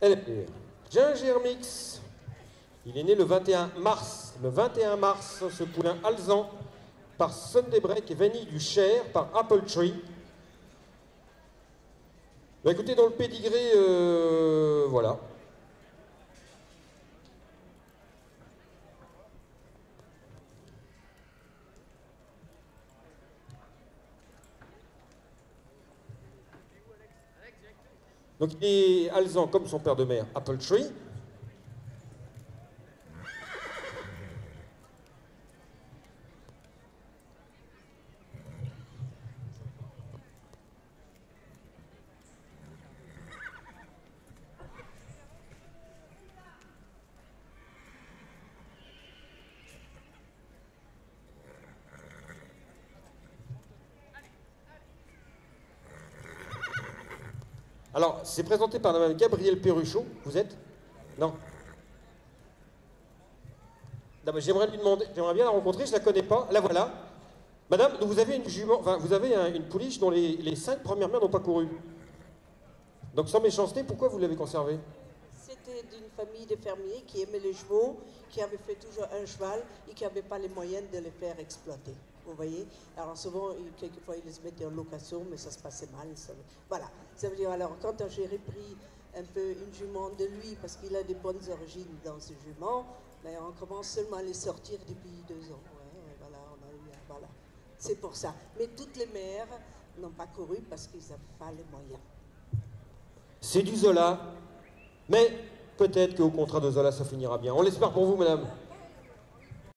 LPR. Ginger Mix. Il est né le 21 mars. Le 21 mars, ce poulain alezan par Sunday Break et Vanille du Cher par Apple Tree. Bah écoutez, dans le pédigré, voilà. Donc il est alezan comme son père de mère, Apple Tree. Alors, c'est présenté par Mme Gabrielle Perruchot. Vous êtes? Non. Non, mais j'aimerais lui demander, j'aimerais bien la rencontrer, je ne la connais pas. La voilà. Madame, vous avez une jument, enfin, vous avez une pouliche dont les 5 premières mères n'ont pas couru. Donc, sans méchanceté, pourquoi vous l'avez conservée? C'était d'une famille de fermiers qui aimaient les chevaux, qui avaient fait toujours un cheval et qui n'avaient pas les moyens de les faire exploiter. Vous voyez? Alors souvent, quelquefois, ils les mettaient en location, mais ça se passait mal. Voilà. Ça veut dire, alors, quand j'ai repris un peu une jument de lui, parce qu'il a des bonnes origines dans ce jument, mais on commence seulement à les sortir depuis 2 ans. Ouais, voilà, on a eu, voilà. C'est pour ça. Mais toutes les mères n'ont pas couru parce qu'ils n'avaient pas les moyens. C'est du Zola, mais peut-être qu'au contrat de Zola, ça finira bien. On l'espère pour vous, madame.